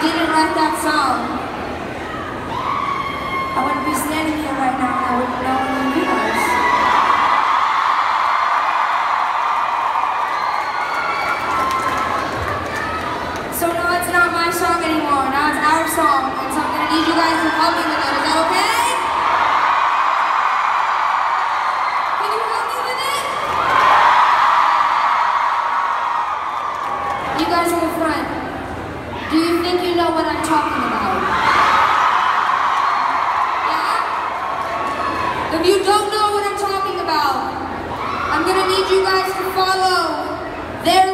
didn't write that song, I wouldn't be standing here right now and I wouldn't know any of you guys. So no, it's not my song anymore. Now it's our song, and so I'm gonna need you guys to help me with it. Is that okay? Can you help me with it? You guys in the front, do you think you know what I'm talking about? Yeah? If you don't know what I'm talking about, I'm gonna need you guys to follow their